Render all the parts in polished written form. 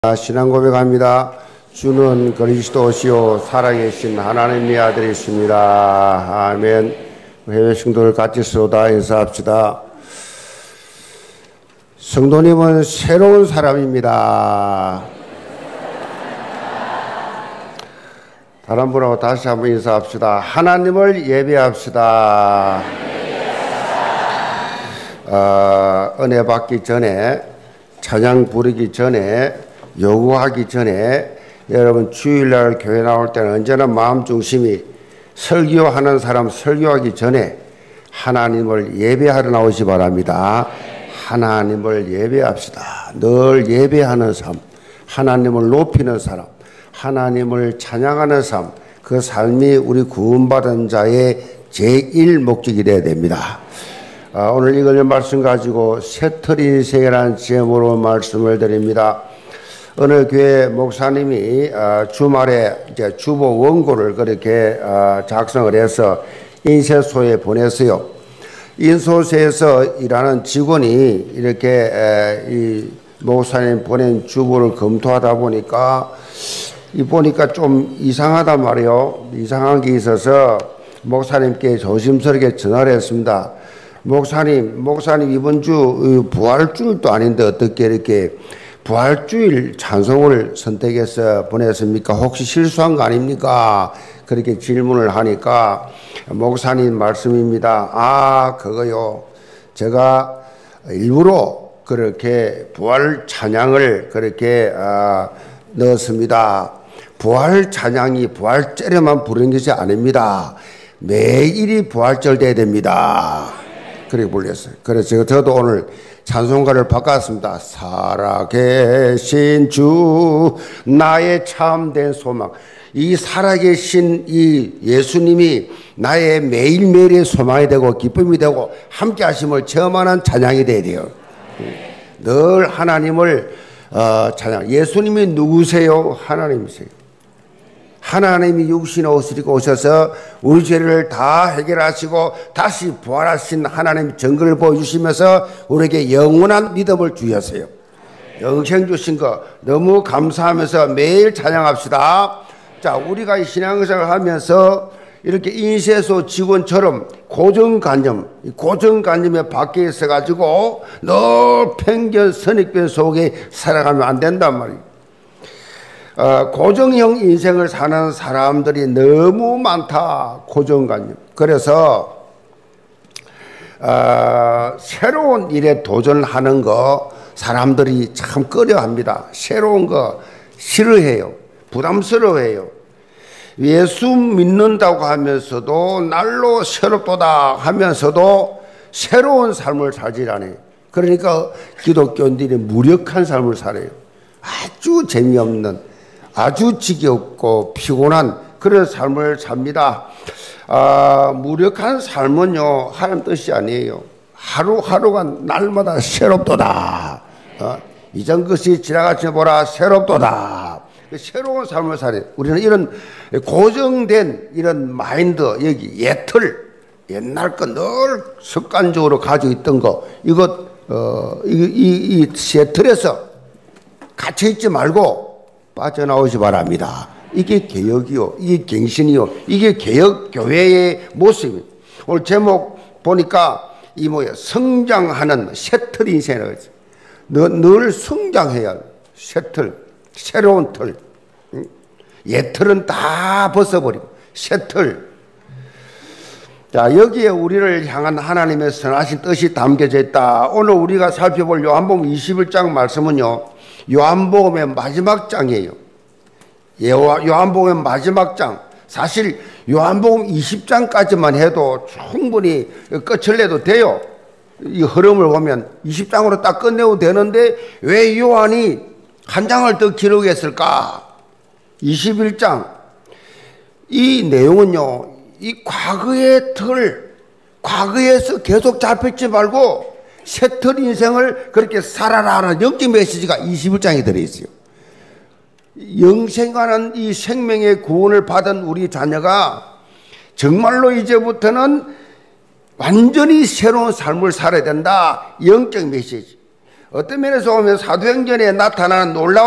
신앙 고백합니다. 주는 그리스도시요 살아계신 하나님의 아들이십니다. 아멘. 해외 성도를 같이 쏟아 인사합시다. 성도님은 새로운 사람입니다. 다른 분하고 다시 한번 인사합시다. 하나님을 예배합시다. 은혜 받기 전에, 찬양 부르기 전에, 요구하기 전에 여러분 주일날 교회 나올 때는 언제나 마음 중심이 설교하는 사람 설교하기 전에 하나님을 예배하러 나오시 바랍니다. 하나님을 예배합시다. 늘 예배하는 삶, 하나님을 높이는 사람, 하나님을 찬양하는 삶, 그 삶이 우리 구원받은 자의 제1 목적이 되어야 됩니다. 오늘 이걸 말씀 가지고 새틀 인생이라는 제목으로 말씀을 드립니다. 어느 교회 목사님이 주말에 이제 주보 원고를 그렇게 작성을 해서 인쇄소에 보냈어요. 인쇄소에서 일하는 직원이 이렇게 이 목사님 보낸 주보를 검토하다 보니까 좀 이상하단 말이에요. 이상한 게 있어서 목사님께 조심스럽게 전화를 했습니다. 목사님 이번 주 부활주일도 아닌데 어떻게 이렇게 부활주일 찬송을 선택해서 보냈습니까? 혹시 실수한 거 아닙니까? 그렇게 질문을 하니까 목사님 말씀입니다. 그거요. 제가 일부러 그렇게 부활 찬양을 그렇게 넣었습니다. 부활 찬양이 부활절에만 부르는 것이 아닙니다. 매일이 부활절 돼야 됩니다. 그렇게 불렸어요. 그래서 저도 오늘 찬송가를 바꿨습니다. 살아계신 주 나의 참된 소망. 이 살아계신 이 예수님이 나의 매일매일의 소망이 되고 기쁨이 되고 함께 하심을 체험하는 찬양이 돼야 돼요. 늘 하나님을 찬양. 예수님이 누구세요? 하나님이세요. 하나님이 육신에 오셔서 우리 죄를 다 해결하시고 다시 부활하신 하나님 증거를 보여주시면서 우리에게 영원한 믿음을 주셨어요. 영생 주신 거 너무 감사하면서 매일 찬양합시다. 자, 우리가 이 신앙생활을 하면서 이렇게 인쇄소 직원처럼 고정관념에 밖에 있어가지고 늘 편견, 선입견 속에 살아가면 안 된단 말이에요. 고정형 인생을 사는 사람들이 너무 많다. 고정관념. 그래서 새로운 일에 도전하는 거 사람들이 참 꺼려합니다. 새로운 거 싫어해요. 부담스러워해요. 예수 믿는다고 하면서도 날로 새롭도다 하면서도 새로운 삶을 살지 않아요. 그러니까 기독교인들이 무력한 삶을 살아요. 아주 재미없는, 아주 지겹고 피곤한 그런 삶을 삽니다. 무력한 삶은요, 하는 뜻이 아니에요. 하루하루가 날마다 새롭도다. 이전 것이 지나가지 보라 새롭도다. 새로운 삶을 살아요. 우리는 이런 고정된 이런 마인드, 여기 옛날 거 늘 습관적으로 가지고 있던 거, 이 새 틀에서 갇혀있지 말고 빠져나오시 바랍니다. 이게 개혁이요. 이게 갱신이요. 이게 개혁교회의 모습이에요. 오늘 제목 보니까 이 뭐예요? 성장하는 새틀 인생이라고 했어요. 늘 성장해야 해요. 새틀, 새로운 틀. 옛 틀은 다 벗어버리고 새틀. 자, 여기에 우리를 향한 하나님의 선하신 뜻이 담겨져 있다. 오늘 우리가 살펴볼 요한복음 21장 말씀은요, 요한복음의 마지막 장이에요. 요한복음의 마지막 장. 사실 요한복음 20장까지만 해도 충분히 끝을 내도 돼요. 이 흐름을 보면 20장으로 딱 끝내도 되는데 왜 요한이 한 장을 더 기록했을까? 21장. 이 내용은요, 이 과거의 틀, 과거에서 계속 잡혔지 말고 새틀 인생을 그렇게 살아라 하는 영적 메시지가 21장에 들어있어요. 영생하는 이 생명의 구원을 받은 우리 자녀가 정말로 이제부터는 완전히 새로운 삶을 살아야 된다. 영적 메시지. 어떤 면에서 보면 사도행전에 나타나는 놀라운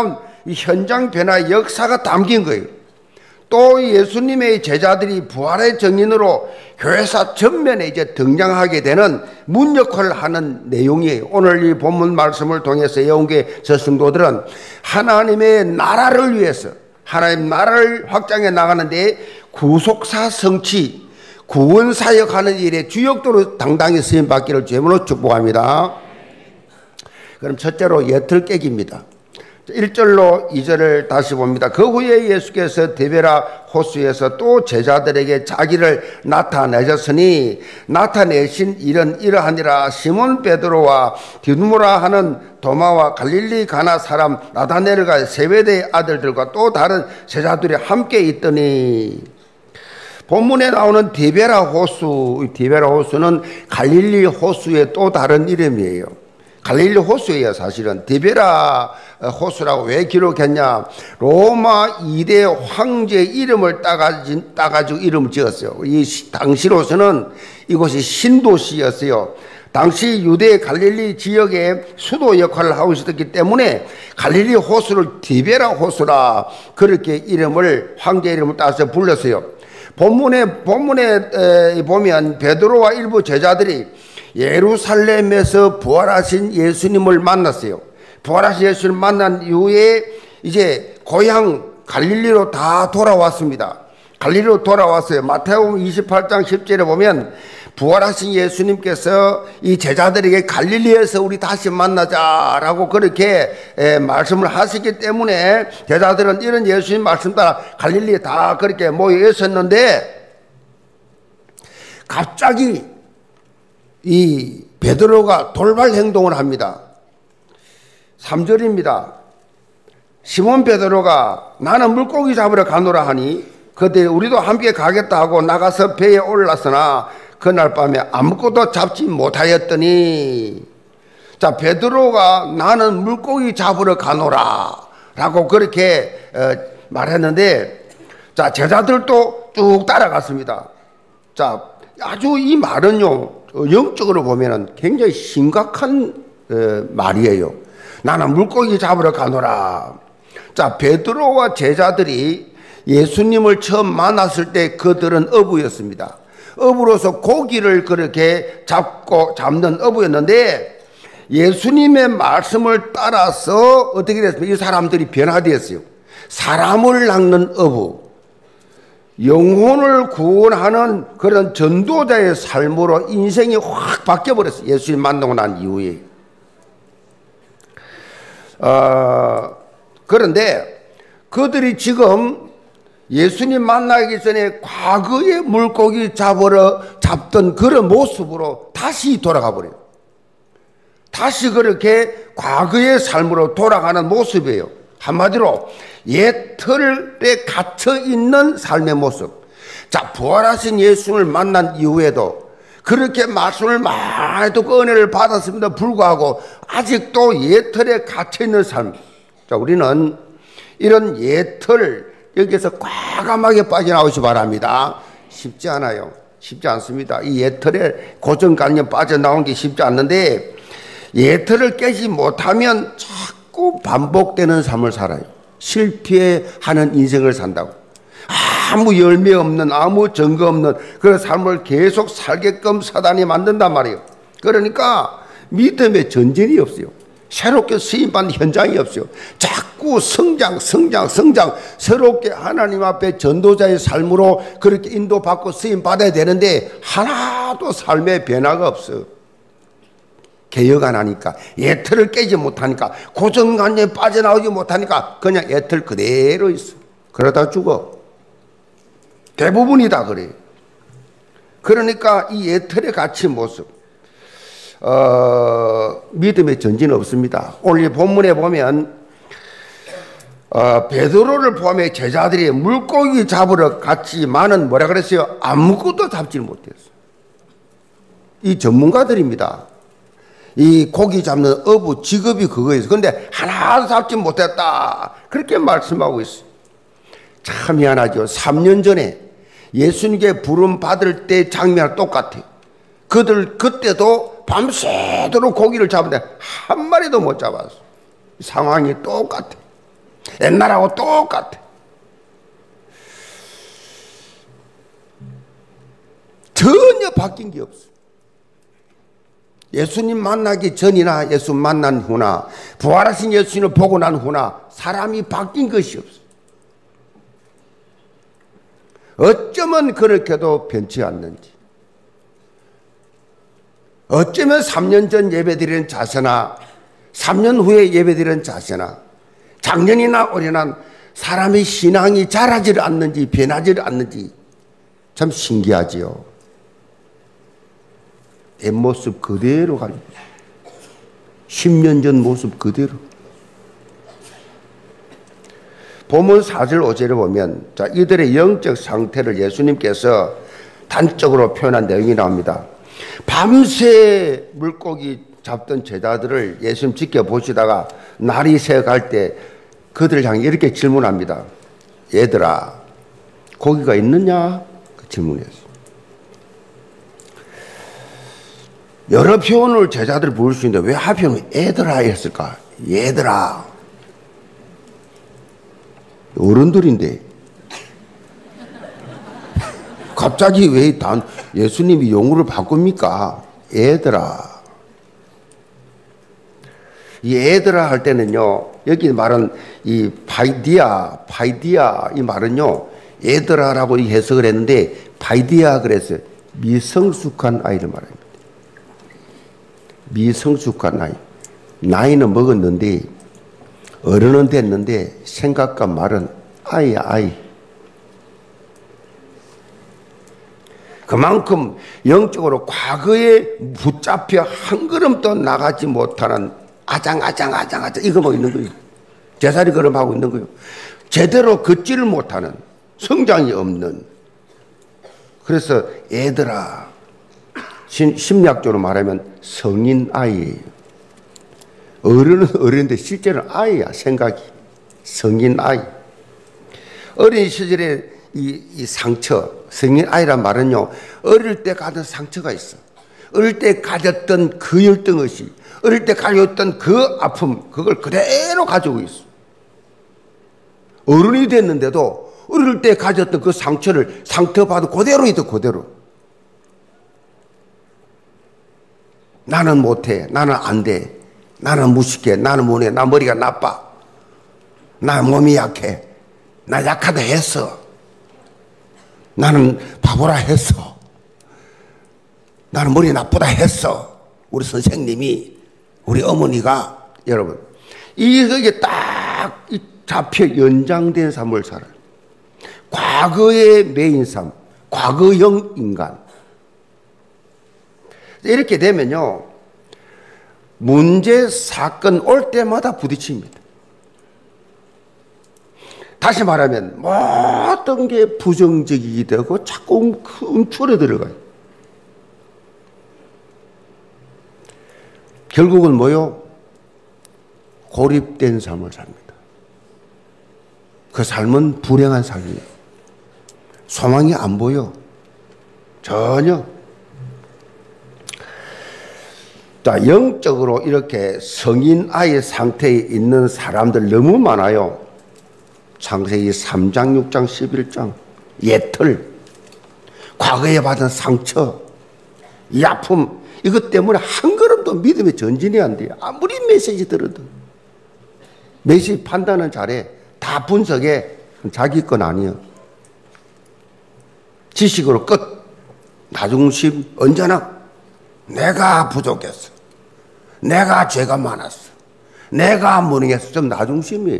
이 현장 변화 역사가 담긴 거예요. 또 예수님의 제자들이 부활의 증인으로 교회사 전면에 이제 등장하게 되는 문 역할을 하는 내용이에요. 오늘 이 본문 말씀을 통해서 예언교회 저성도들은 하나님의 나라를 위해서 하나님 나라를 확장해 나가는데 구속사 성취, 구원사역하는 일에 주역도로 당당히 쓰임받기를 주님으로 축복합니다. 그럼 첫째로 예틀 깨기입니다. 1절로 2절을 다시 봅니다. 그 후에 예수께서 디베라 호수에서 또 제자들에게 자기를 나타내셨으니 나타내신 일은 이러하니라. 시몬 베드로와 디두모라 하는 도마와 갈릴리 가나 사람 나다넬과 세베대의 아들들과 또 다른 제자들이 함께 있더니, 본문에 나오는 디베라 호수, 디베라 호수는 갈릴리 호수의 또 다른 이름이에요. 갈릴리 호수예요. 사실은 디베라 호수라고 왜 기록했냐, 로마 2대 황제 이름을 따가지고 이름을 지었어요. 이 당시로서는 이곳이 신도시였어요. 당시 유대 갈릴리 지역의 수도 역할을 하고 있었기 때문에 갈릴리 호수를 디베라 호수라 그렇게 황제 이름을 따서 불렀어요. 본문에 보면 베드로와 일부 제자들이 예루살렘에서 부활하신 예수님을 만났어요. 부활하신 예수님을 만난 이후에 이제 고향 갈릴리로 다 돌아왔습니다. 갈릴리로 돌아왔어요. 마태복음 28장 10절에 보면 부활하신 예수님께서 이 제자들에게 갈릴리에서 우리 다시 만나자라고 그렇게 말씀을 하시기 때문에 제자들은 이런 예수님 말씀 따라 갈릴리에 다 그렇게 모여 있었는데, 갑자기 이 베드로가 돌발 행동을 합니다. 3절입니다. 시몬 베드로가 나는 물고기 잡으러 가노라 하니 그때 우리도 함께 가겠다 하고 나가서 배에 올랐으나 그날 밤에 아무것도 잡지 못하였더니, 자, 베드로가 나는 물고기 잡으러 가노라 라고 그렇게 말했는데, 자, 제자들도 쭉 따라갔습니다. 자, 아주 이 말은요, 영적으로 보면은 굉장히 심각한 말이에요. 나는 물고기 잡으러 가노라. 자, 베드로와 제자들이 예수님을 처음 만났을 때 그들은 어부였습니다. 어부로서 고기를 그렇게 잡는 어부였는데, 예수님의 말씀을 따라서 어떻게 됐습니까? 이 사람들이 변화되었어요. 사람을 낚는 어부, 영혼을 구원하는 그런 전도자의 삶으로 인생이 확 바뀌어버렸어요. 예수님 만나고 난 이후에. 그런데 그들이 지금 예수님 만나기 전에 과거의 물고기 잡던 그런 모습으로 다시 돌아가 버려요. 다시 그렇게 과거의 삶으로 돌아가는 모습이에요. 한마디로 옛 틀에 갇혀 있는 삶의 모습. 자, 부활하신 예수님을 만난 이후에도 그렇게 말씀을 많이 듣고 은혜를 받았음에도 불구하고 아직도 옛 틀에 갇혀 있는 삶. 자, 우리는 이런 옛 틀, 여기에서 과감하게 빠져나오시 바랍니다. 쉽지 않아요. 쉽지 않습니다. 이 옛 틀에 고정관념 빠져나온 게 쉽지 않는데, 옛 틀을 깨지 못하면 자꾸 반복되는 삶을 살아요. 실패하는 인생을 산다고. 아무 열매 없는, 아무 증거 없는 그런 삶을 계속 살게끔 사단이 만든단 말이에요. 그러니까 믿음의 전쟁이 없어요. 새롭게 쓰임받는 현장이 없어요. 자꾸 성장, 새롭게 하나님 앞에 전도자의 삶으로 그렇게 인도받고 쓰임받아야 되는데 하나도 삶의 변화가 없어요. 개혁 안 하니까, 옛 틀을 깨지 못하니까, 고정관념에 빠져나오지 못하니까 그냥 옛 틀 그대로 있어. 그러다 죽어. 대부분이 다 그래요. 그러니까 이 옛 틀에 갇힌 모습, 믿음의 전진은 없습니다. 오늘 본문에 보면 베드로를 포함해 제자들이 물고기 잡으러 갔지만은 뭐라 그랬어요? 아무것도 잡지 못했어요. 이 전문가들입니다. 이 고기 잡는 어부 직업이 그거예요. 그런데 하나도 잡지 못했다, 그렇게 말씀하고 있어요. 참 미안하죠. 3년 전에 예수님께 부름 받을 때 장면과 똑같아요. 그들 그때도 밤새도록 고기를 잡는데 한 마리도 못 잡았어. 상황이 똑같아. 옛날하고 똑같아. 전혀 바뀐 게 없어. 예수님 만나기 전이나 예수 만난 후나 부활하신 예수님을 보고 난 후나 사람이 바뀐 것이 없어. 어쩌면 그렇게도 변치 않는지, 어쩌면 3년 전 예배드리는 자세나 3년 후에 예배드리는 자세나 작년이나 올해나 사람의 신앙이 자라지 않는지 변하지 않는지 참 신기하지요. 옛 모습 그대로 가지고 10년 전 모습 그대로. 본문 4절 5절에 보면 자, 이들의 영적 상태를 예수님께서 단적으로 표현한 내용이 나옵니다. 밤새 물고기 잡던 제자들을 예수님 지켜보시다가 날이 새어갈 때 그들을 향해 이렇게 질문합니다. 얘들아, 고기가 있느냐? 그 질문이었어요. 여러 표현을 제자들이 부를 수 있는데 왜 하필 얘들아 했을까? 얘들아. 어른들인데 갑자기 왜 예수님이 용어를 바꿉니까? 얘들아. 이 얘들아 할 때는요, 여기 말은 이 파이디아 이 말은요, 얘들아라고 해석을 했는데 파이디아 그랬어요. 미성숙한 아이를 말합니다. 미성숙한 아이. 나이는 먹었는데 어른은 됐는데 생각과 말은 아이야, 아이. 그만큼 영적으로 과거에 붙잡혀 한 걸음도 나가지 못하는 아장아장 이거 뭐 있는 거예요. 제사리 걸음하고 있는 거예요. 제대로 걷지를 못하는, 성장이 없는. 그래서 애들아, 심리학적으로 말하면 성인 아이예요. 어른은 어른인데 실제로는 아이야. 생각이 성인 아이. 어린 시절에 이 상처, 성인 아이란 말은요, 어릴 때 가진 상처가 있어. 어릴 때 가졌던 그 열등의식, 어릴 때 가졌던 그 아픔, 그걸 그대로 가지고 있어. 어른이 됐는데도 어릴 때 가졌던 그 상처를 상처받은 그대로 있어. 그대로. 나는 못해, 나는 안 돼, 나는 무식해, 나는 못해, 나 머리가 나빠, 나 몸이 약해, 나 약하다 했어, 나는 바보라 했어, 나는 머리 나쁘다 했어. 우리 선생님이, 우리 어머니가. 여러분, 이게 딱 잡혀 연장된 삶을 살아요. 과거의 메인 삶, 과거형 인간. 이렇게 되면요, 문제, 사건 올 때마다 부딪힙니다. 다시 말하면 모든 게 부정적이게 되고 자꾸 움츠려 들어가요. 결국은 뭐요? 고립된 삶을 삽니다. 그 삶은 불행한 삶이에요. 소망이 안 보여. 전혀. 자, 영적으로 이렇게 성인 아이의 상태에 있는 사람들 너무 많아요. 창세기 3장, 6장, 11장. 예틀, 과거에 받은 상처, 이 아픔, 이것 때문에 한 걸음도 믿음의 전진이 안 돼요. 아무리 메시지 들어도. 메시지 판단은 잘해. 다 분석해. 자기 건 아니에요. 지식으로 끝. 나중심, 언제나 내가 부족했어, 내가 죄가 많았어, 내가 무능했어. 좀 나중심이에요.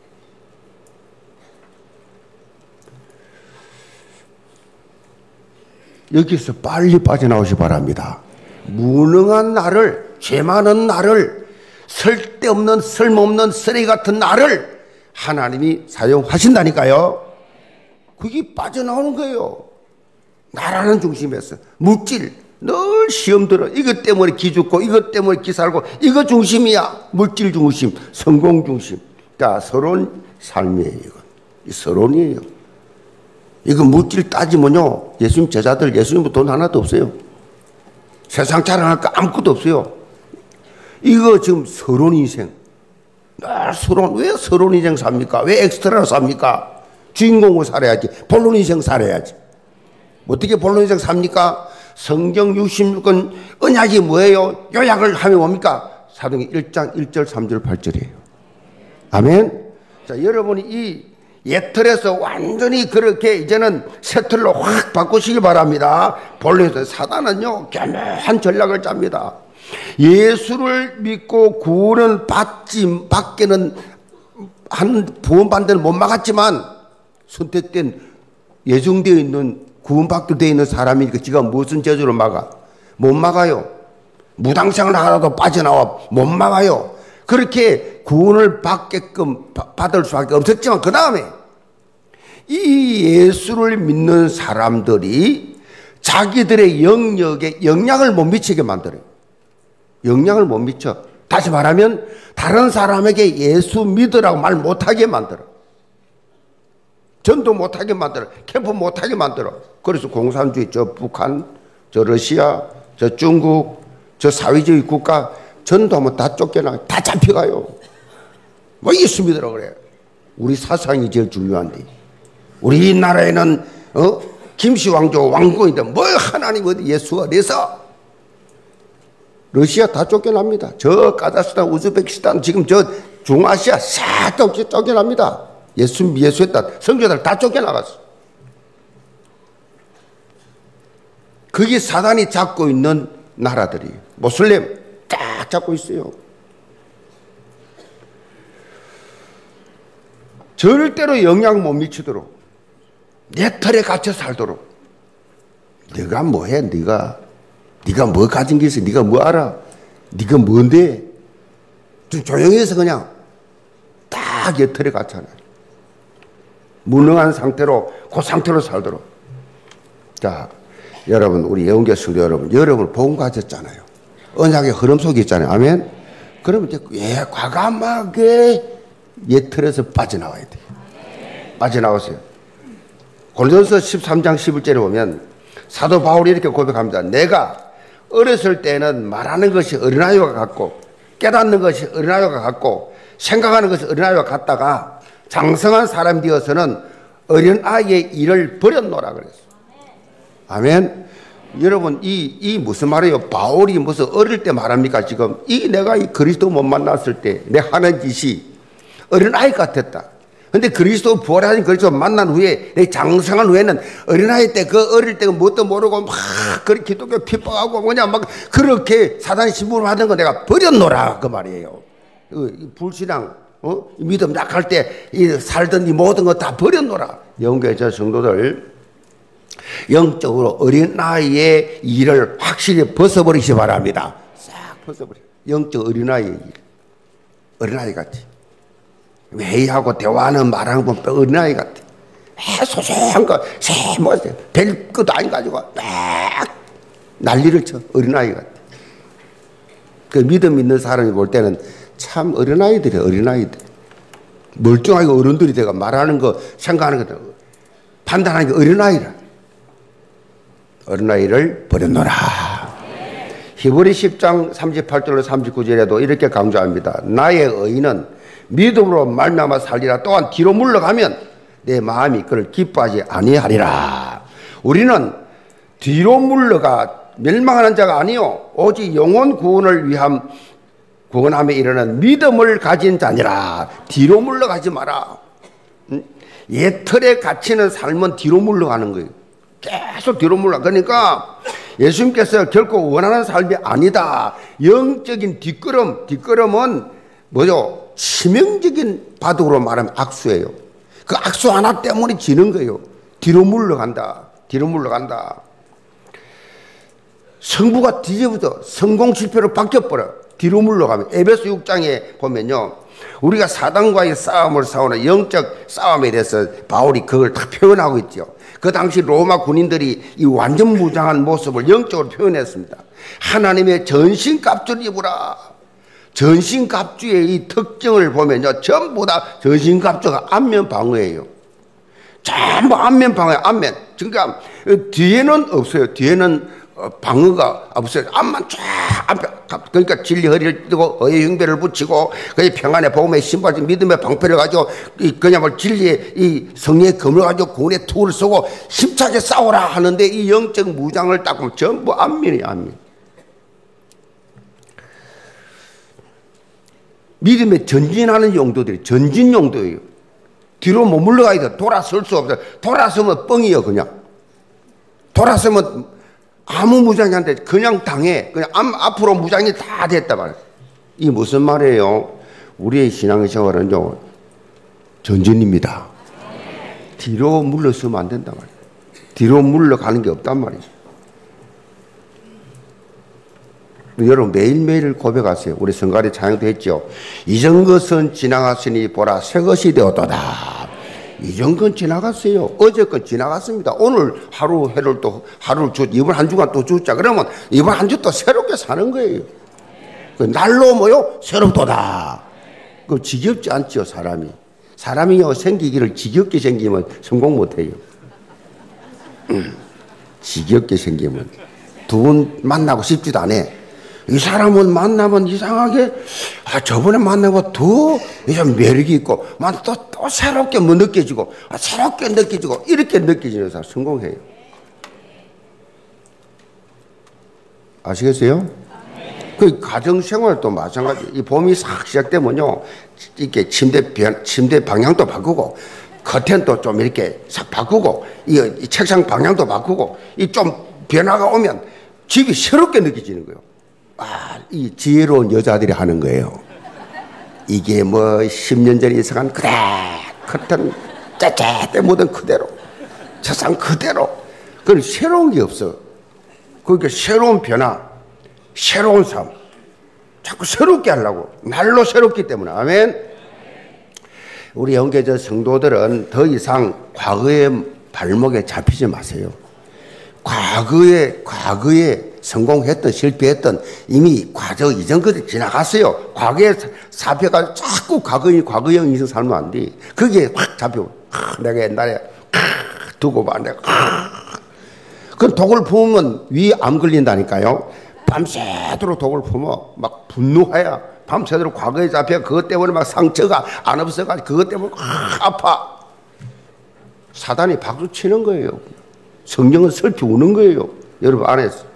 여기서 빨리 빠져나오시 바랍니다. 무능한 나를, 죄 많은 나를, 쓸데없는 쓸모없는 쓰레기 같은 나를 하나님이 사용하신다니까요. 그게 빠져나오는 거예요. 나라는 중심에서 물질 늘 시험 들어. 이것 때문에 기죽고, 이것 때문에 기살고, 이거 중심이야. 물질 중심, 성공 중심. 자, 서론 삶이에요. 이건 이 서론이에요. 이거 물질 따지면요, 예수님 제자들, 예수님은 돈 하나도 없어요. 세상 자랑할 거 아무것도 없어요. 이거 지금 서론 인생. 늘 서론, 왜 서론 인생 삽니까? 왜 엑스트라로 삽니까? 주인공으로 살아야지. 본론 인생 살아야지. 어떻게 본론 인생 삽니까? 성경 66권 언약이 뭐예요? 요약을 하면 뭡니까? 사도행전 1장 1절 3절 8절이에요. 아멘. 자, 여러분이 이 옛틀에서 완전히 그렇게 이제는 새 틀로 확 바꾸시기 바랍니다. 본론에서 사단은요, 교묘한 전략을 짭니다. 예수를 믿고 구원은 받기는 구원받는 데는 못 막았지만 선택된 예정되어 있는 구원받게 되어 있는 사람이니까 지가 무슨 저주를 막아? 못 막아요. 무당생활 하나도 빠져나와 못 막아요. 그렇게 구원을 받을 수밖에 없었지만 그 다음에 이 예수를 믿는 사람들이 자기들의 영역에 영향을 못 미치게 만들어요. 영향을 못 미쳐. 다시 말하면 다른 사람에게 예수 믿으라고 말 못하게 만들어. 전도 못하게 만들어. 캠프 못하게 만들어. 그래서 공산주의, 저 북한, 저 러시아, 저 중국, 저 사회주의 국가 전도하면 다 쫓겨나, 다 잡혀가요. 뭐 예수 믿으라고 그래. 우리 사상이 제일 중요한데. 우리나라에는 김씨왕조 왕국인데 뭐 하나님 어디 예수가 어디서? 러시아 다 쫓겨납니다. 저 카자흐스탄, 우즈베키스탄, 지금 저 중아시아 싹 다 쫓겨납니다. 예수했다. 성교들 다 쫓겨나갔어. 그게 사단이 잡고 있는 나라들이 모슬렘 딱 잡고 있어요. 절대로 영향 못 미치도록 내 털에 갇혀 살도록. 네가 뭐해? 네가 뭐 가진 게 있어? 네가 뭐 알아? 네가 뭔데? 좀 조용히 해서 그냥 딱 내 털에 갇혀놔. 무능한 상태로 그 상태로 살도록. 자, 여러분, 우리 예언교 성도 여러분 복음 가졌잖아요. 언약의 흐름 속에 있잖아요. 아멘. 그러면 이제 과감하게 옛 틀에서 빠져나와야 돼요. 빠져나오세요. 고린도서 13장 11절에 보면 사도 바울이 이렇게 고백합니다. 내가 어렸을 때는 말하는 것이 어린아이와 같고 깨닫는 것이 어린아이와 같고 생각하는 것이 어린아이와 같다가 장성한 사람이 되어서는 어린아이의 일을 버렸노라 그랬어요. 아멘. 여러분, 이 무슨 말이에요? 바울이 무슨 어릴 때 말합니까? 지금 내가 이 그리스도 못 만났을 때 내 하는 짓이 어린아이 같았다. 근데 그리스도 부활하신 그리스도 만난 후에 내 장성한 후에는 어린아이 때 그 어릴 때 뭣도 모르고 막 그렇게 기독교 핍박하고 뭐냐 막 그렇게 사단이 심부름 하던 거 내가 버렸노라 그 말이에요. 불신앙 믿음 약할 때 살던 이 모든 거 다 버렸노라. 영교의 저 성도들 영적으로 어린아이의 일을 확실히 벗어버리시 바랍니다. 싹 벗어버려. 영적 어린아이의 일. 어린아이 같이. 회의하고 대화하는 말하는 건 어린아이 같아. 소소한 거, 별 것도 아닌 가지고 막 난리를 쳐. 어린아이 같아. 그 믿음 있는 사람이 볼 때는 참 어린아이들이야, 어린아이들. 멀쩡하게 어른들이 돼가 말하는 거, 생각하는 거, 판단하는 게 어린아이라. 어린아이를 버렸노라. 히브리 10장 38절로 39절에도 이렇게 강조합니다. 나의 의인은 믿음으로 말미암아 살리라. 또한 뒤로 물러가면 내 마음이 그를 기뻐하지 아니하리라. 우리는 뒤로 물러가 멸망하는 자가 아니요 오직 영혼 구원을 위함 구원함에 이르는 믿음을 가진 자니라. 뒤로 물러가지 마라. 옛 틀에 갇히는 삶은 뒤로 물러가는 거예요. 계속 뒤로 물러가. 그러니까 예수님께서 결코 원하는 삶이 아니다. 영적인 뒷걸음은 뭐죠? 치명적인 바둑으로 말하면 악수예요. 그 악수 하나 때문에 지는 거예요. 뒤로 물러간다. 뒤로 물러간다. 성부가 뒤집어져 성공 실패로 바뀌어버려. 뒤로 물러가면. 에베소 6장에 보면요, 우리가 사단과의 싸움을 싸우는 영적 싸움에 대해서 바울이 그걸 다 표현하고 있죠. 그 당시 로마 군인들이 이 완전 무장한 모습을 영적으로 표현했습니다. 하나님의 전신갑주를 입으라. 전신갑주의 이 특징을 보면요, 전부 다 전신갑주가 안면 방어예요. 전부 안면 방어예요. 안면. 그러니까 뒤에는 없어요. 뒤에는 방어가 없어요. 앞만 쫙 앞에, 그러니까 진리 허리를 뜨고 의의 흉배를 붙이고 그의 평안의 복음의 신발 믿음의 방패를 가지고 그냥 진리의 이 성령의 검을 가지고 구원의 투구를 쓰고 힘차게 싸우라 하는데 이 영적 무장을 딱 보면 전부 안면이에요. 안면. 믿음에 전진하는 용도들이 전진 용도예요. 뒤로 못 물러가야 돼. 돌아설 수 없어요. 돌아서면 뻥이에요. 그냥 돌아서면 아무 무장이 안 돼. 그냥 당해. 그냥 앞으로 무장이 다 됐다 말이에요. 이 무슨 말이에요? 우리의 신앙생활은요 전진입니다. 뒤로 물러서면 안 된단 말이에요. 뒤로 물러가는 게 없단 말이에요. 여러분 매일매일 고백하세요. 우리 성가대 찬양도 했죠. 이전 것은 지나갔으니 보라 새 것이 되었도다. 이전 건 지나갔어요. 어제 건 지나갔습니다. 오늘 하루 해를 또 하루를 이번 한 주간 또 주자 그러면 이번 한 주 또 새롭게 사는 거예요. 그 날로 뭐요? 새롭도다. 그 지겹지 않죠 사람이요 생기기를 지겹게 생기면 성공 못해요. 지겹게 생기면 두 분 만나고 싶지도 않아. 이 사람은 만나면 이상하게 저번에 만나고 더 매력이 있고 또 새롭게 뭐 느껴지고 새롭게 느껴지고 이렇게 느껴지는 사람 성공해요. 아시겠어요? 그 가정생활도 마찬가지. 이 봄이 싹 시작되면요 이렇게 침대 방향도 바꾸고 커튼도 좀 이렇게 싹 바꾸고 이 책상 방향도 바꾸고 이 좀 변화가 오면 집이 새롭게 느껴지는 거예요. 이 지혜로운 여자들이 하는 거예요. 이게 뭐 10년 전에 있어간 그대 커튼 짜짜때 묻은 그대로 세상 그대로 그건 새로운 게 없어. 그러니까 새로운 변화 새로운 삶 자꾸 새롭게 하려고 날로 새롭기 때문에 아멘. 우리 영계적 성도들은 더 이상 과거의 발목에 잡히지 마세요. 과거에 성공했던 실패했던 이미 과거 이전 것들 지나갔어요. 과거에 사표가 자꾸 과거형 인생 살면 안 돼. 그게 확 잡혀. 내가 옛날에 두고 봐. 내가 그 독을 품으면 위 암 걸린다니까요. 밤새도록 독을 품어 막 분노해야 밤새도록 과거에 잡혀 그것 때문에 막 상처가 안 없어가지고 그것 때문에 아파. 사단이 박수 치는 거예요. 성령은 슬피 우는 거예요. 여러분 안에서.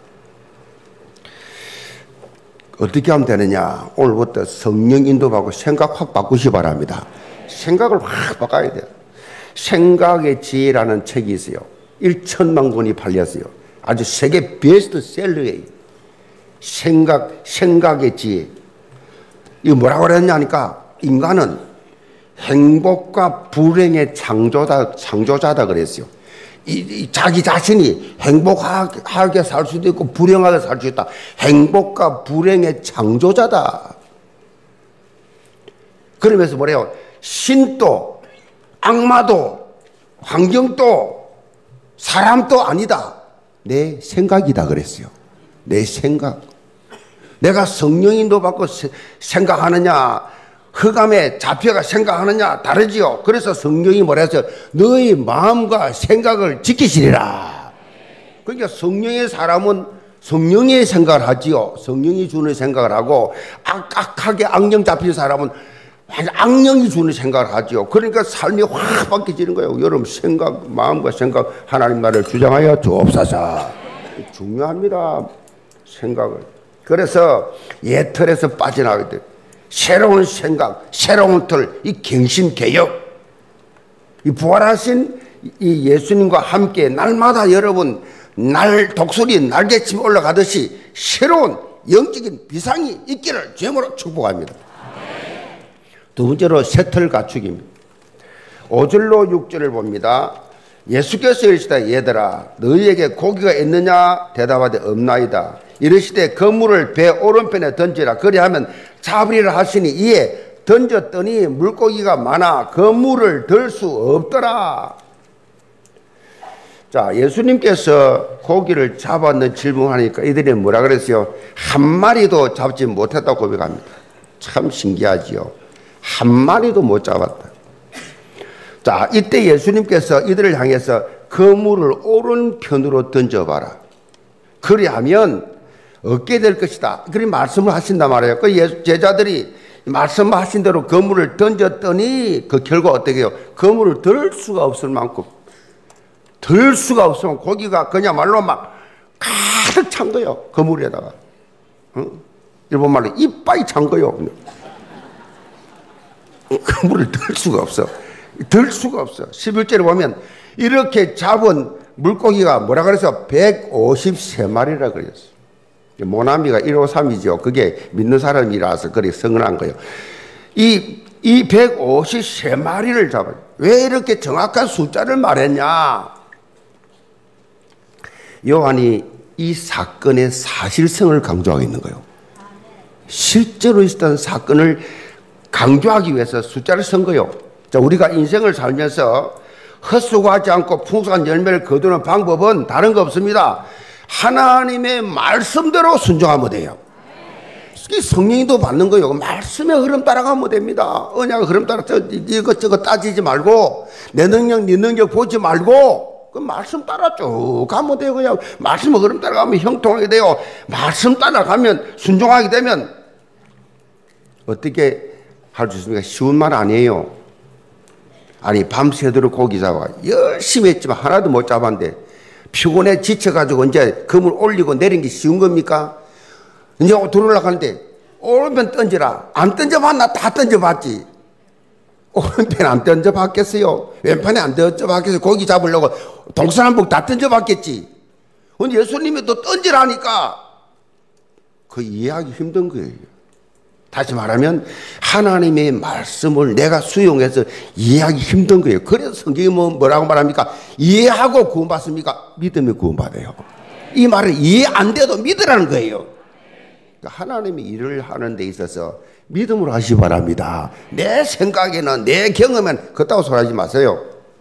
어떻게 하면 되느냐. 오늘부터 성령 인도받고 생각 확 바꾸시 바랍니다. 생각을 확 바꿔야 돼요. 생각의 지혜라는 책이 있어요. 1천만 권이 팔렸어요. 아주 세계 베스트셀러예요. 생각의 지혜. 이거 뭐라고 그랬냐니까 인간은 행복과 불행의 창조자다 그랬어요. 자기 자신이 행복하게 살 수도 있고 불행하게 살 수 있다. 행복과 불행의 창조자다. 그러면서 뭐래요? 신도 악마도 환경도 사람도 아니다. 내 생각이다 그랬어요. 내 생각. 내가 성령인도 받고 생각하느냐 흑암에 잡혀가 생각하느냐 다르지요. 그래서 성령이 뭐라 했어요? 너의 마음과 생각을 지키시리라. 그러니까 성령의 사람은 성령의 생각을 하지요. 성령이 주는 생각을 하고 악하게 악령 잡힌 사람은 악령이 주는 생각을 하지요. 그러니까 삶이 확 바뀌어지는 거예요. 여러분 생각, 마음과 생각 하나님 나라를 주장하여 주옵소서. 중요합니다. 생각을. 그래서 옛 틀에서 빠져나가야 돼요. 새로운 생각, 새로운 틀, 이 갱신개혁, 이 부활하신 이 예수님과 함께 날마다 여러분 독수리 날개치며 올라가듯이 새로운 영적인 비상이 있기를 주님으로 축복합니다. 두 번째로 새 틀 갖추기입니다. 5절로 6절을 봅니다. 예수께서 이르시되 얘들아 너희에게 고기가 있느냐 대답하되 없나이다. 이르시되 그물을 배 오른편에 던지라. 그리하면 잡으리라 하시니 이에 던졌더니 물고기가 많아 그물을 들 수 없더라. 자, 예수님께서 고기를 잡았는 질문하니까 이들이 뭐라 그랬어요? 한 마리도 잡지 못했다고 고백합니다. 참 신기하지요. 한 마리도 못 잡았다. 자, 이때 예수님께서 이들을 향해서 그물을 오른편으로 던져봐라. 그리하면 얻게 될 것이다. 그런 말씀을 하신단 말이에요. 그 제자들이 말씀하신 대로 그물을 던졌더니 그 결과 어떻게 해요? 그물을 들 수가 없을 만큼 고기가 그야말로 막 가득 찬 거예요. 그물에다가. 일본 말로 이빠이 찬 거예요. 그물을 들 수가 없어. 11절에 보면 이렇게 잡은 물고기가 뭐라 그래서 153마리라 그랬어요. 모나미가 153이죠. 그게 믿는 사람이라서 그렇게 성언한 거예요. 이 153마리를 잡아요. 왜 이렇게 정확한 숫자를 말했냐? 요한이 이 사건의 사실성을 강조하고 있는 거예요. 실제로 있었던 사건을 강조하기 위해서 숫자를 쓴 거예요. 자, 우리가 인생을 살면서 헛수고하지 않고 풍성한 열매를 거두는 방법은 다른 거 없습니다. 하나님의 말씀대로 순종하면 돼요. 성령도 받는 거예요. 말씀의 흐름 따라가면 됩니다. 언약 흐름 따라서 이것저것 따지지 말고 내 능력, 네 능력 보지 말고 그 말씀 따라 쭉 가면 돼요. 그냥 말씀의 흐름 따라가면 형통하게 돼요. 말씀 따라가면 순종하게 되면 어떻게 할 수 있습니까? 쉬운 말 아니에요. 아니 밤새도록 고기 잡아 열심히 했지만 하나도 못 잡았는데 피곤해 지쳐가지고 이제 그물 올리고 내린 게 쉬운 겁니까? 이제 들어올라고 하는데 오른편 던지라. 안 던져봤나? 다 던져봤지. 오른편 안 던져봤겠어요? 왼편에 안 던져봤겠어요? 고기 잡으려고 동서남북 다 던져봤겠지. 근데 예수님이 또 던지라니까 그 이해하기 힘든 거예요. 다시 말하면 하나님의 말씀을 내가 수용해서 이해하기 힘든 거예요. 그래서 성경이 뭐라고 말합니까? 이해하고 구원받습니까? 믿으면 구원받아요. 이 말은 이해 안 돼도 믿으라는 거예요. 하나님이 일을 하는 데 있어서 믿음으로 하시기 바랍니다. 내 생각에는 내 경험엔 그따구 소리 하지 마세요.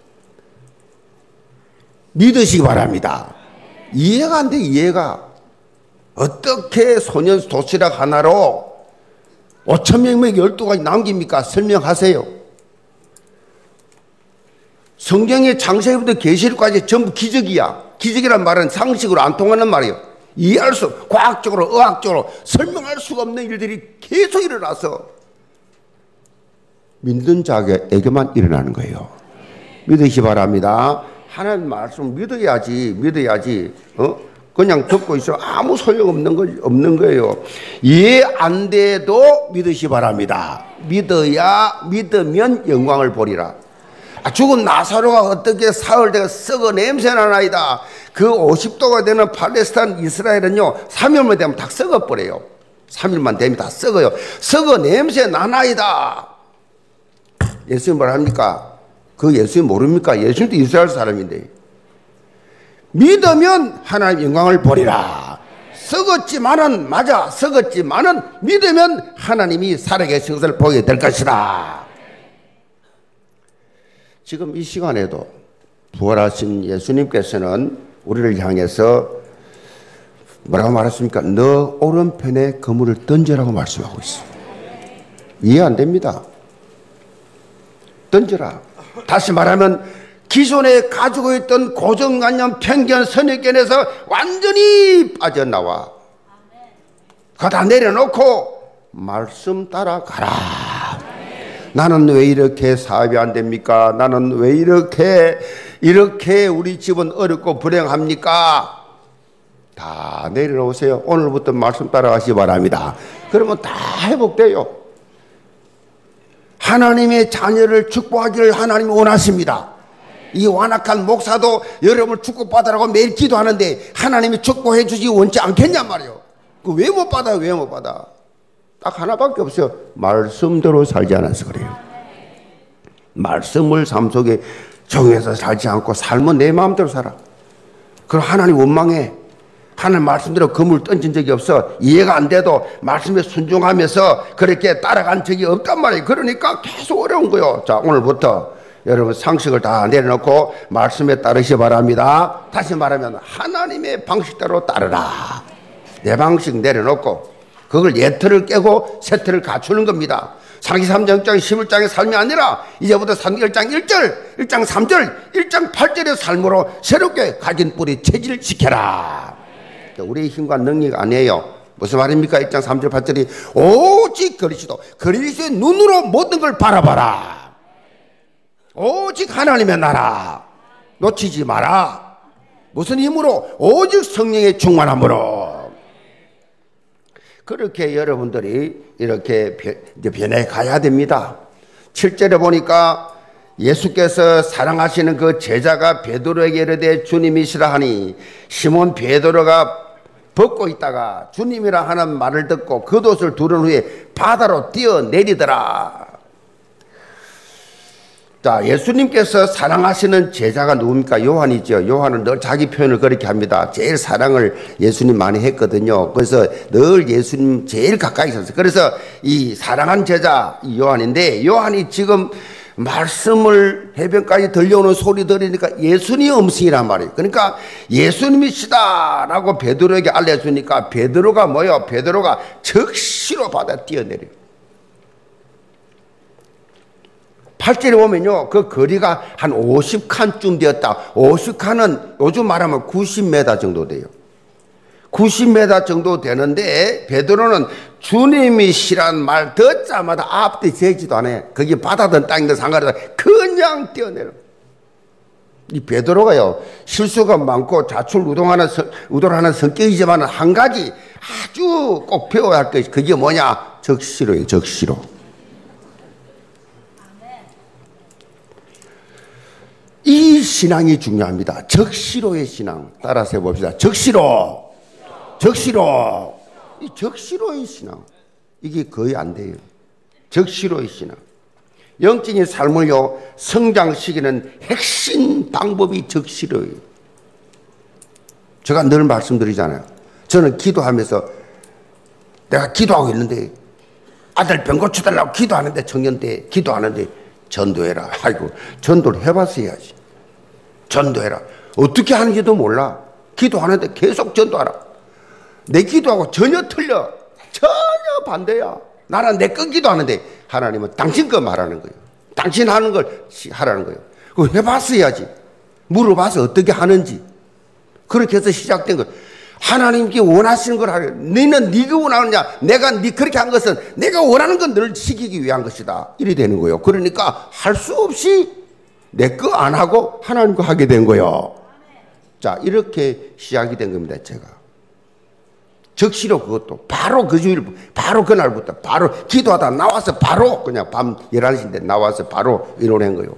믿으시기 바랍니다. 이해가 안 돼. 이해가 어떻게 소년 도시락 하나로 5,000명에게 12가지 남깁니까? 설명하세요. 성경의 창세기부터 계시록까지 전부 기적이야. 기적이란 말은 상식으로 안 통하는 말이에요. 이해할 수, 과학적으로, 의학적으로 설명할 수가 없는 일들이 계속 일어나서 믿는 자에게만 일어나는 거예요. 믿으시 바랍니다. 하나님 말씀 믿어야지. 그냥 듣고 있어 아무 소용없는 거예요. 이해 안 돼도 믿으시 바랍니다. 믿으면 영광을 보리라. 죽은 나사로가 어떻게 사흘 썩어 냄새나나이다. 그 50도가 되는 팔레스타인 이스라엘은요 3일만 되면 다 썩어버려요. 3일만 되면 다 썩어요. 썩어 냄새 나나이다. 예수님 뭐랍니까? 그 예수님 모릅니까? 예수님도 이스라엘 사람인데 믿으면 하나님 영광을 보리라. 썩었지만은 믿으면 하나님이 살아계신 것을 보게 될 것이다. 지금 이 시간에도 부활하신 예수님께서는 우리를 향해서 뭐라고 말했습니까? 너 오른편에 그물을 던져라고 말씀하고 있어요. 이해 안 됩니다. 던져라. 다시 말하면 기존에 가지고 있던 고정관념, 편견, 선입견에서 완전히 빠져나와 그거 다 내려놓고 말씀 따라가라. 나는 왜 이렇게 사업이 안 됩니까? 나는 왜 이렇게 우리 집은 어렵고 불행합니까? 다 내려놓으세요. 오늘부터 말씀 따라가시기 바랍니다. 그러면 다 회복돼요. 하나님의 자녀를 축복하기를 하나님이 원하십니다. 이 완악한 목사도 여러분을 축복받으라고 매일 기도하는데 하나님이 축복해 주시기 원치 않겠냔 말이에요. 왜 못 받아요? 왜 못 받아? 딱 하나밖에 없어요. 말씀대로 살지 않아서 그래요. 말씀을 삶 속에 정해서 살지 않고 삶은 내 마음대로 살아. 그럼 하나님 원망해. 하나님 말씀대로 그물 던진 적이 없어. 이해가 안 돼도 말씀에 순종하면서 그렇게 따라간 적이 없단 말이에요. 그러니까 계속 어려운 거예요. 자, 오늘부터 여러분 상식을 다 내려놓고 말씀에 따르시 바랍니다. 다시 말하면 하나님의 방식대로 따르라. 내 방식 내려놓고 그걸 예틀을 깨고 세틀을 갖추는 겁니다. 상기 3장 11장의 삶이 아니라 이제부터 1장 1절, 1장 3절, 1장 8절의 삶으로 새롭게 가진 뿌리 체질을 지켜라. 우리의 힘과 능력 아니에요. 무슨 말입니까? 1장 3절 8절이 오직 그리스도의 눈으로 모든 걸 바라봐라. 오직 하나님의 나라 놓치지 마라. 무슨 힘으로? 오직 성령의 충만함으로. 그렇게 여러분들이 이렇게 변해 가야 됩니다. 7절에 보니까 예수께서 사랑하시는 그 제자가 베드로에게 이르되 주님이시라 하니 시몬 베드로가 벗고 있다가 주님이라 하는 말을 듣고 겉옷을 두른 후에 바다로 뛰어내리더라. 자, 예수님께서 사랑하시는 제자가 누굽니까? 요한이죠. 요한은 늘 자기 표현을 그렇게 합니다. 제일 사랑을 예수님 많이 했거든요. 그래서 늘 예수님 제일 가까이 있었어요. 그래서 이 사랑한 제자 요한인데, 요한이 지금 말씀을 해변까지 들려오는 소리 들으니까 예수님 음성이란 말이에요. 그러니까 예수님이시다 라고 베드로에게 알려주니까 베드로가 뭐예요? 베드로가 즉시로 바다 뛰어내려요. 8절에 보면요, 그 거리가 한 50칸쯤 되었다. 50칸은 요즘 말하면 90m 정도 돼요. 90m 정도 되는데 베드로는 주님이시란 말 듣자마자 앞뒤 재지도 않아요. 거기 바다든 땅이든 상관없이 그냥 뛰어내려. 이 베드로가요, 실수가 많고 좌출우돌하는 성격이지만 한 가지 아주 꼭 배워야 할 것이, 그게 뭐냐? 적시로예요. 적시로. 이 신앙이 중요합니다. 적시로의 신앙 따라서 해봅시다. 적시로. 적시로. 이 적시로의 신앙, 이게 거의 안 돼요. 적시로의 신앙. 영적인 삶을요 성장시키는 핵심 방법이 적시로예요. 제가 늘 말씀드리잖아요. 저는 기도하면서, 내가 기도하고 있는데 아들 병 고쳐달라고 기도하는데, 청년 때 기도하는데 전도해라. 아이고, 전도를 해봤어야지. 전도해라. 어떻게 하는지도 몰라. 기도하는데 계속 전도하라. 내 기도하고 전혀 틀려. 전혀 반대야. 나는 내 거 기도하는데 하나님은 당신 거 말하는 거예요. 당신 하는 걸 하라는 거예요. 그거 해봤어야지. 물어봐서 어떻게 하는지. 그렇게 해서 시작된 거예요. 하나님께 원하시는 걸 하려. 너는 네가 원하느냐? 내가 네 그렇게 한 것은 내가 원하는 건 널 시키기 위한 것이다. 이래 되는 거예요. 그러니까 할 수 없이 내 거 안 하고 하나님 거 하게 된 거예요. 자, 이렇게 시작이 된 겁니다. 제가 적시로, 그것도 바로 그 주일, 바로 그날부터 바로 기도하다 나와서 바로 그냥 밤 11시인데 나와서 바로 이뤄낸 거예요.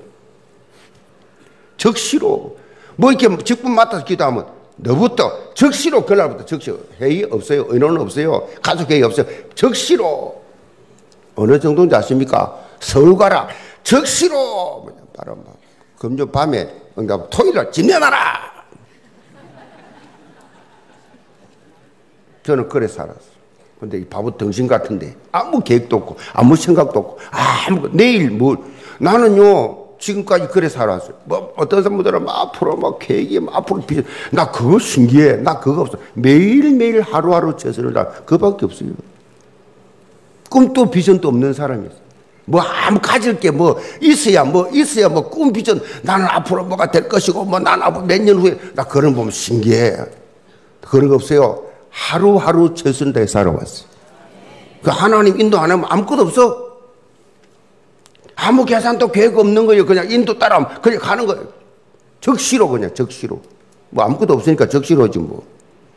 적시로. 뭐 이렇게 직분 맡아서 기도하면 너부터 적시로, 그날부터 적시로. 회의 없어요. 의논 없어요. 가족 회의 없어요. 적시로. 어느 정도인지 아십니까? 서울 가라. 적시로. 바로 막 금요 밤에, 그러니까 토요일날 집 내놔라. 저는 그래 살았어. 근데 이 바보 등신 같은데 아무 계획도 없고 아무 생각도 없고 내일 뭐, 나는요 지금까지 그래 살았어요. 뭐 어떤 사람들은 앞으로 막 계획이 앞으로 비전, 나 그거 신기해. 나 그거 없어. 매일매일 하루하루 최선을 다, 그거밖에 없어요. 꿈도 비전도 없는 사람이었어요. 뭐 아무 가질 게 뭐 있어야 뭐 꿈 비전, 나는 앞으로 뭐가 될 것이고 뭐 나는 앞으로 몇 년 후에, 나 그런 거 보면 신기해. 그런 거 없어요. 하루하루 최선을 다해 살아왔어요. 그 하나님 인도 안 하면 아무것도 없어. 아무 계산도 계획 없는 거예요. 그냥 인도 따라하면 그냥 가는 거예요. 적시로, 그냥 적시로. 뭐 아무것도 없으니까 적시로지 뭐.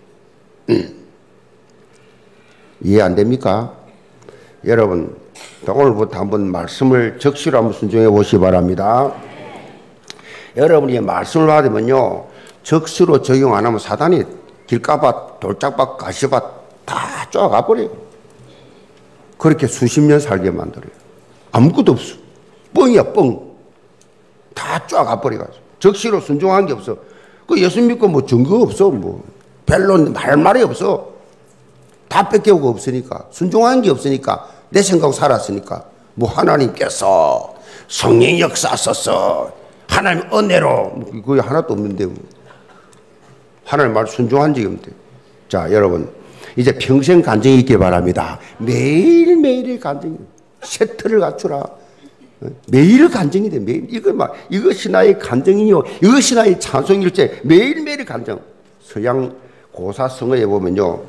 이해 안 됩니까? 여러분, 오늘부터 한번 말씀을 적시로 한번 순종해 보시기 바랍니다. 여러분이 말씀을 받으면요, 적시로 적용 안 하면 사단이 길가밭, 돌짝밭, 가시밭 다 쪼아가 버려요. 그렇게 수십 년 살게 만들어요. 아무것도 없어. 뻥이야, 뻥. 다 쪼아가 버려가지고. 적시로 순종한 게 없어. 그 예수 믿고 뭐 증거 없어. 뭐 별로 할 말이 없어. 다 뺏겨오고 없으니까. 순종한 게 없으니까. 내 생각 살았으니까. 뭐 하나님께서 성령 역사하소서, 하나님 은혜로, 뭐 그게 하나도 없는데 뭐. 하나님 말 순종한 적이 없는데. 자, 여러분, 이제 평생 간증이 있길 바랍니다. 매일매일의 간증이, 세트를 갖추라. 매일 간증이 돼. 매일. 이것이 나의 간증이요, 이것이 나의 찬송일제. 매일매일의 간증. 서양 고사성어에 보면요,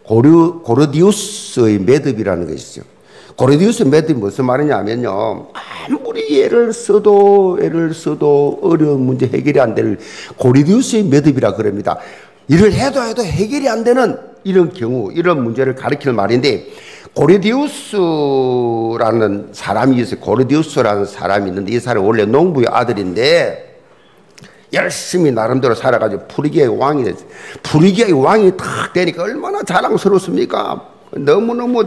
고르디우스의 매듭이라는 것이 있어요. 고르디우스의 매듭이 무슨 말이냐면요, 아무리 애를 써도 어려운 문제 해결이 안 될 고르디우스의 매듭이라 그럽니다. 일을 해도 해결이 안 되는 이런 경우, 이런 문제를 가리키는 말인데, 고르디우스라는 사람이 있어요. 고르디우스라는 사람이 있는데, 이 사람이 원래 농부의 아들인데 열심히 나름대로 살아가지고 프리기아의 왕이 됐어요. 프리기아의 왕이 탁 되니까 얼마나 자랑스럽습니까? 너무너무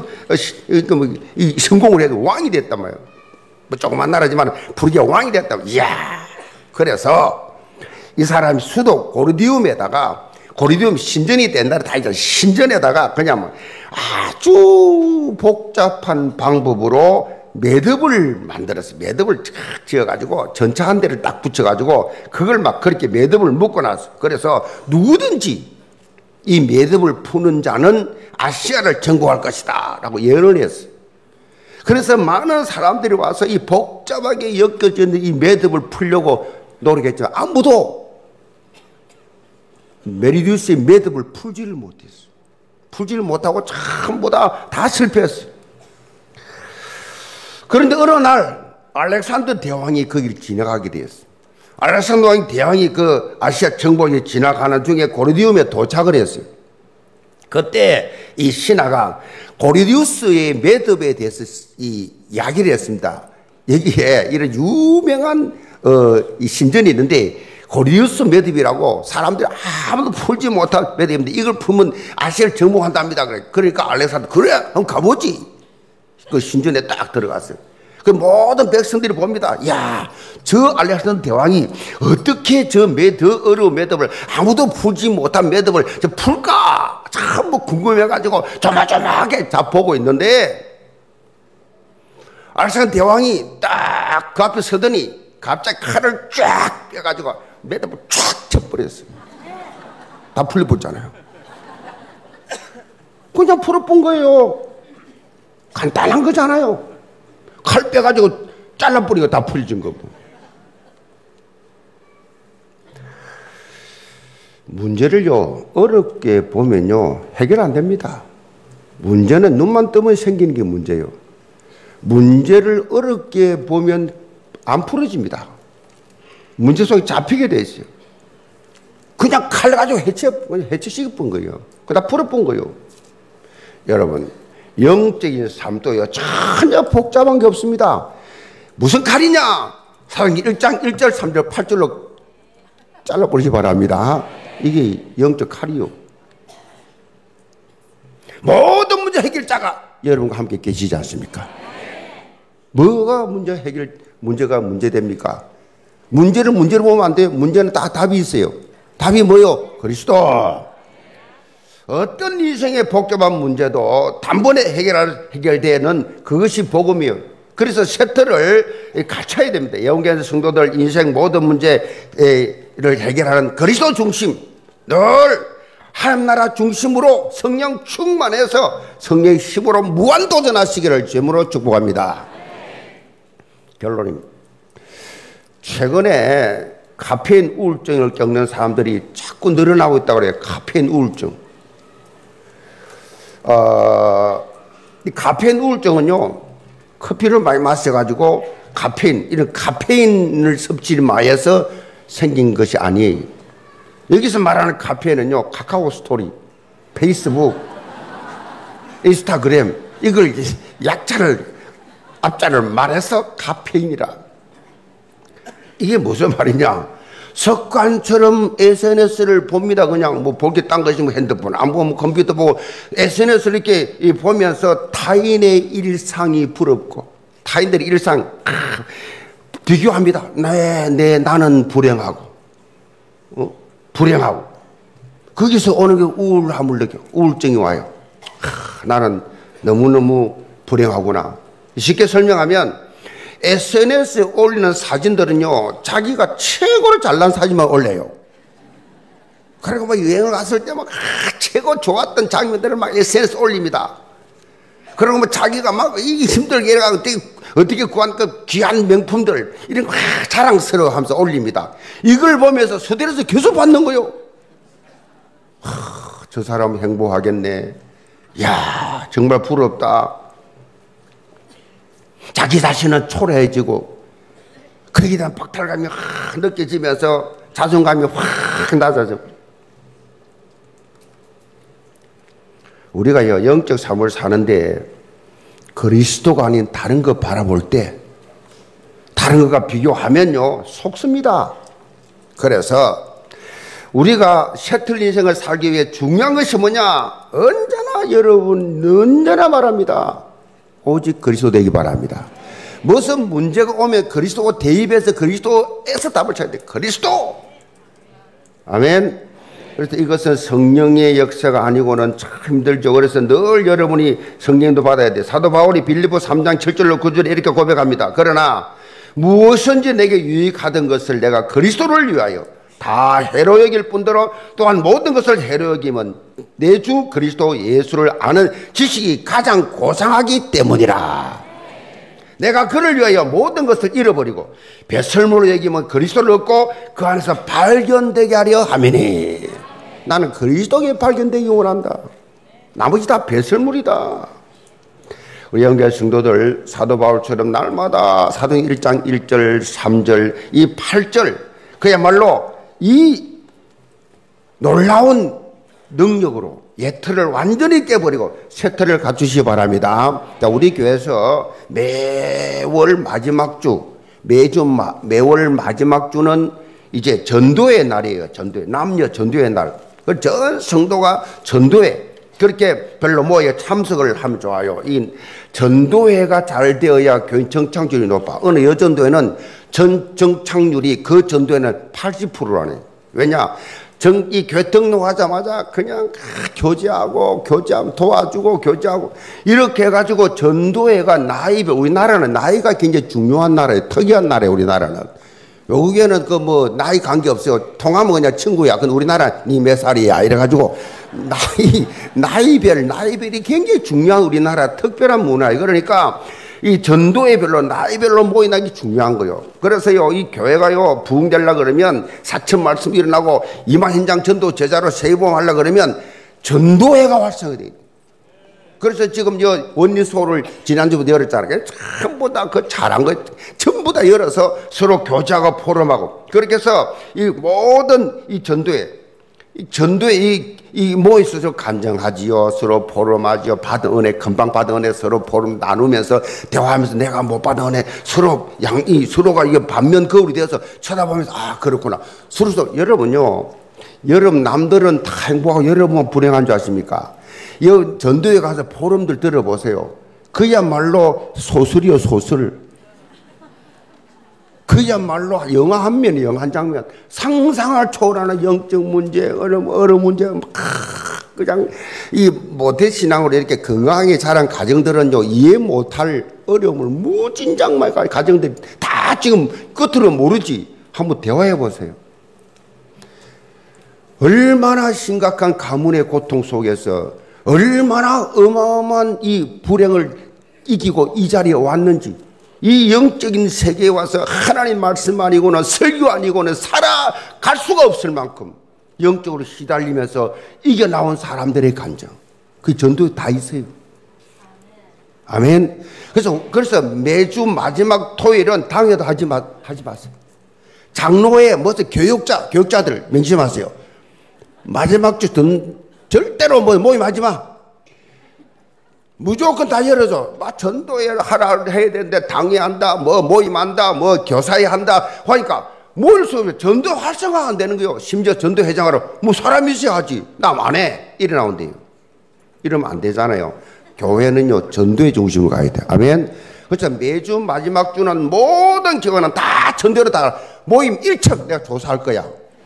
성공을 해도 왕이 됐단 말이에요. 뭐 조그만 나라지만 프리기아 왕이 됐다고. 이야. 그래서 이 사람이 수도 고르디움에다가, 고르디움 신전이 된다는 다 이제 신전에다가 그냥 아주 복잡한 방법으로 매듭을 만들었어요. 매듭을 쫙 지어가지고 전차 한 대를 딱 붙여가지고 그걸 막 그렇게 매듭을 묶어놨어요. 그래서 누구든지 이 매듭을 푸는 자는 아시아를 정복할 것이다 라고 예언을 했어요. 그래서 많은 사람들이 와서 이 복잡하게 엮여지는 이 매듭을 풀려고 노력했지만 아무도 메리디우스의 매듭을 풀지를 못했어요. 풀지를 못하고 전부 다 실패했어요. 그런데 어느 날 알렉산더 대왕이 거기를 지나가게 되었어요. 알렉산더 대왕이 그 아시아 정복에 지나가는 중에 고르디움에 도착을 했어요. 그때 이 신하가 고르디우스의 매듭에 대해서 이 이야기를 했습니다. 여기에 이런 유명한 이 신전이 있는데 고르디우스 매듭이라고 사람들이 아무도 풀지 못할 매듭인데 이걸 풀면 아시아를 정복한답니다. 그러니까 알렉산더 그래 한번 가보지. 그 신전에 딱 들어갔어요. 그 모든 백성들이 봅니다. 야, 저 알렉산더 대왕이 어떻게 저 어려운 매듭을 아무도 풀지 못한 매듭을 풀까? 참 뭐 궁금해가지고 조마조마하게 다 보고 있는데 알렉산더 대왕이 딱 그 앞에 서더니 갑자기 칼을 쫙 빼가지고 매듭을 쫙 쳐버렸어요. 다 풀려버렸잖아요. 그냥 풀어본 거예요. 간단한 거잖아요. 칼 빼가지고 잘라버리고 다 풀어진 거고. 문제를요, 어렵게 보면요, 해결 안 됩니다. 문제는 눈만 뜨면 생기는 게 문제예요. 문제를 어렵게 보면 안 풀어집니다. 문제 속에 잡히게 돼 있어요. 그냥 칼 가지고 해치시본 거예요. 그다 풀어본 거예요. 여러분, 영적인 삶도요, 전혀 복잡한 게 없습니다. 무슨 칼이냐? 사도행전 1장 1절 3절 8절로 잘라버리시 바랍니다. 이게 영적 칼이요. 모든 문제 해결자가 여러분과 함께 계시지 않습니까? 뭐가 문제가 문제됩니까? 문제를 문제로 보면 안 돼요. 문제는 다 답이 있어요. 답이 뭐요? 그리스도. 어떤 인생의 복잡한 문제도 단번에 해결되는 그것이 복음이에요. 그래서 세트를 갖춰야 됩니다. 예언교회 성도들 인생 모든 문제를 해결하는 그리스도 중심, 늘 하나님 나라 중심으로 성령 충만해서 성령의 힘으로 무한도전하시기를 주님으로 축복합니다. 결론입니다. 최근에 카페인 우울증을 겪는 사람들이 자꾸 늘어나고 있다고 그래요. 카페인 우울증. 이 카페인 우울증은요, 커피를 많이 마셔가지고 이런 카페인을 섭취를 많이 해서 생긴 것이 아니에요. 여기서 말하는 카페인은요, 카카오 스토리, 페이스북, 인스타그램, 이걸 앞자를 말해서 카페인이라. 이게 무슨 말이냐? 습관처럼 SNS를 봅니다. 그냥 뭐 볼 게 딴 것이 뭐 핸드폰 안 보면 컴퓨터 보고 SNS를 이렇게 보면서 타인의 일상이 부럽고 타인들의 일상 비교합니다. 나는 불행하고 불행하고 거기서 오는 게 우울함을 느껴. 우울증이 와요. 나는 너무너무 불행하구나. 쉽게 설명하면 SNS에 올리는 사진들은요, 자기가 최고로 잘난 사진만 올려요. 그리고 막 여행을 갔을 때 막 최고 좋았던 장면들을 막 SNS에 올립니다. 그리고 뭐 자기가 막 힘들게 어떻게 구한 그 귀한 명품들 이런 거 자랑스러워 하면서 올립니다. 이걸 보면서 서둘러서 계속 받는 거요. 저 사람 행복하겠네. 야, 정말 부럽다. 자기 자신은 초라해지고 거기에 대한 박탈감이 확 느껴지면서 자존감이 확 낮아져. 우리가 영적 삶을 사는데 그리스도가 아닌 다른 거 바라볼 때 다른 것과 비교하면요 속습니다. 그래서 우리가 셔틀 인생을 살기 위해 중요한 것이 뭐냐? 언제나 여러분 언제나 말합니다. 오직 그리스도 되기 바랍니다. 무슨 문제가 오면 그리스도와 대입해서 그리스도에서 답을 찾아야 돼. 그리스도. 아멘. 그래서 이것은 성령의 역사가 아니고는 참 힘들죠. 그래서 늘 여러분이 성령도 받아야 돼. 사도 바울이 빌립보 3장 7절로 9절에 이렇게 고백합니다. 그러나 무엇인지 내게 유익하던 것을 내가 그리스도를 위하여 다 해로 여길 뿐더러 또한 모든 것을 해로 여기면 내 주 그리스도 예수를 아는 지식이 가장 고상하기 때문이라. 내가 그를 위하여 모든 것을 잃어버리고 배설물로 여기면 그리스도를 얻고 그 안에서 발견되게 하려 하매니. 나는 그리스도에 발견되기 원한다. 나머지 다 배설물이다. 우리 영계 성도들 사도 바울처럼 날마다 사도행 1장 1절 3절 이 8절 그야말로 이 놀라운 능력으로 옛틀을 완전히 깨버리고 새 틀을 갖추시기 바랍니다. 자, 우리 교회에서 매월 마지막 주 매월 마지막 주는 이제 전도의 날이에요. 전도회 남녀 전도의 날. 전 성도가 전도회 그렇게 별로 모여 참석을 하면 좋아요. 이 전도회가 잘 되어야 교인 정착률이 높아. 어느 여전도회는 정착률이 그 전도회는 80%라네. 왜냐? 이 교회 등록하자마자 그냥 교제하고 도와주고 교제하고 이렇게 해가지고 전도회가 나이별, 우리나라는 나이가 굉장히 중요한 나라예요. 특이한 나라예요. 우리나라는. 외국에는 그 뭐 나이 관계 없어요. 통하면 그냥 친구야. 근데 우리나라 니 몇 살이야 이래가지고 나이별이 굉장히 중요한 우리나라 특별한 문화예요. 그러니까 이 전도회별로 나이별로 모이는 게 중요한 거예요. 그래서요 이 교회가요 부흥되려고 그러면 사천 말씀 일어나고 2만 현장 전도 제자로 세봉하려고 그러면 전도회가 활성화돼야 돼요. 그래서 지금 원리소를 지난주부터 열었잖아요. 전부 다 그 잘한 거 전부 다 열어서 서로 교제하고 포럼하고 그렇게 해서 이 모든 이 전도회 이 모여서 간증하지요. 서로 포럼하지요. 받은 은혜 금방 받은 은혜 서로 포럼 나누면서 대화하면서 내가 못 받은 은혜 서로가 이게 반면 거울이 되어서 쳐다보면서 아 그렇구나. 서로 여러분요. 여러분 남들은 다 행복하고 여러분은 불행한 줄 아십니까? 이 전도회 가서 포럼들 들어보세요. 그야말로 소설이요 소설. 그야말로 영화 한 면이 영화 한 장면. 상상을 초월하는 영적 문제, 어려운 문제, 그냥 이 모태 신앙으로 이렇게 건강하게 자란 가정들은요 이해 못할 어려움을 무진장 가정들이 다 지금 끝으로 모르지. 한번 대화해 보세요. 얼마나 심각한 가문의 고통 속에서 얼마나 어마어마한 이 불행을 이기고 이 자리에 왔는지. 이 영적인 세계에 와서 하나님 말씀 아니고는 설교 아니고는 살아갈 수가 없을 만큼 영적으로 시달리면서 이겨나온 사람들의 감정. 그 전도에 다 있어요. 아멘. 그래서 매주 마지막 토요일은 당회도 하지 마세요. 장로회 무슨 교육자들 명심하세요. 마지막 주 절대로 모임하지 마. 무조건 다 열어줘. 전도회 하라 해야 되는데 당회한다, 모임한다, 교사회 한다 하니까 뭘 쏘면 전도 활성화가 안 되는 거요. 심지어 전도회장하러 사람이 있어야 하지. 남 안 해. 이래 나온대요. 이러면 안 되잖아요. 교회는요 전도의 중심으로 가야 돼. 아멘. 그래서 매주 마지막 주는 모든 교회는 다 전도로 다 모임 1척 내가 조사할 거야.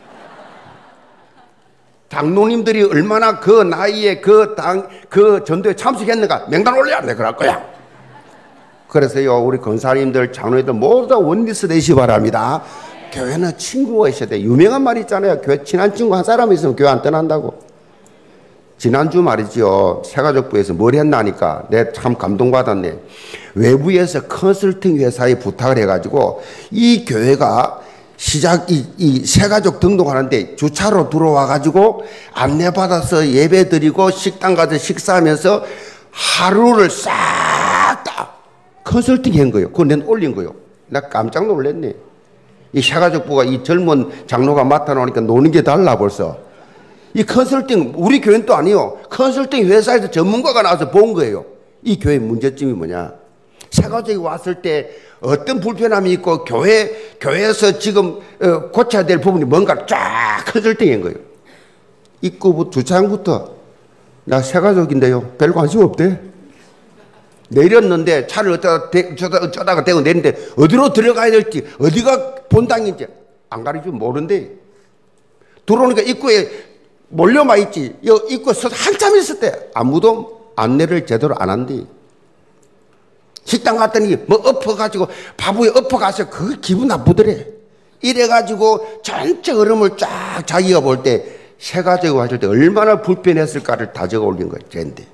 장로님들이 얼마나 그 나이에 그 전도에 참석했는가 명단 올려 내가 그럴 거야. 그래서요 우리 권사님들 장로님들 모두 다 원리스 되시기 바랍니다. 교회는 친구가 있어야 돼. 유명한 말이 있잖아요. 교회 친한 친구 한 사람 있으면 교회 안 떠난다고. 지난주 말이죠 새가족부에서 뭘 했나니까 내가 참 감동받았네. 외부에서 컨설팅 회사에 부탁을 해가지고 이 교회가 이 새가족 등록하는데 주차로 들어와가지고 안내받아서 예배 드리고 식당 가서 식사하면서 하루를 싹 다 컨설팅 한 거예요. 그거 낸 올린 거예요. 나 깜짝 놀랐네. 이 새가족부가 이 젊은 장로가 맡아놓으니까 노는 게 달라 벌써. 이 컨설팅, 우리 교회는 또 아니요. 컨설팅 회사에서 전문가가 나와서 본 거예요. 이 교회 문제점이 뭐냐. 새가족이 왔을 때 어떤 불편함이 있고 교회에서 지금 고쳐야 될 부분이 뭔가 쫙 컨설팅 한 거예요. 입구부터 주차장부터 나 새가족인데요. 별 관심 없대. 내렸는데 차를 어쩌다가 대고 내리는데 어디로 들어가야 될지 어디가 본당인지 안 가르치면 모른대. 들어오니까 입구에 몰려만 있지. 입구에 서서 한참 있었대. 아무도 안내를 제대로 안 한대. 식당 갔더니 뭐 엎어가지고 바보에 엎어가서 그 기분 나쁘더래. 이래가지고 전체 흐름을 쫙 자기가 볼 때 새가족이 왔을 때 얼마나 불편했을까를 다 적어 올린 거야. 쟤인데.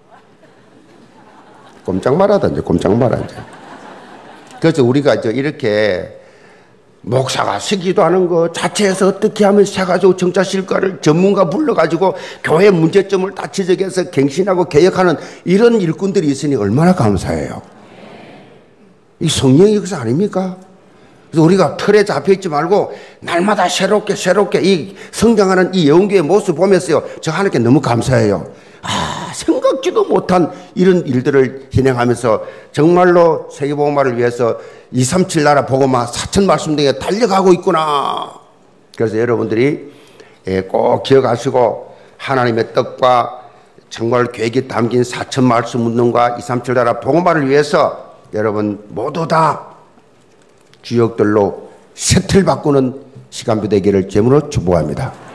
꼼짝 말하다 이제 꼼짝 말아 이제. 그래서 우리가 이제 이렇게 목사가 서기도 하는 거 자체에서 어떻게 하면 새가족 정착실과를 전문가 불러가지고 교회 문제점을 다 지적해서 갱신하고 개혁하는 이런 일꾼들이 있으니 얼마나 감사해요. 이 성령의 역사 아닙니까? 그래서 우리가 틀에 잡혀있지 말고 날마다 새롭게 이 성장하는 이 영교의 모습 보면서요. 저 하나님께 너무 감사해요. 생각지도 못한 이런 일들을 진행하면서 정말로 세계복음화를 위해서 237 나라 복음화 4천 말씀 등에 달려가고 있구나. 그래서 여러분들이 꼭 기억하시고 하나님의 뜻과 정말 계획이 담긴 4천 말씀 운동과 237 나라 복음화를 위해서 여러분 모두 다 주역들로 세틀 바꾸는 시간표 되기를 제물로 축복합니다.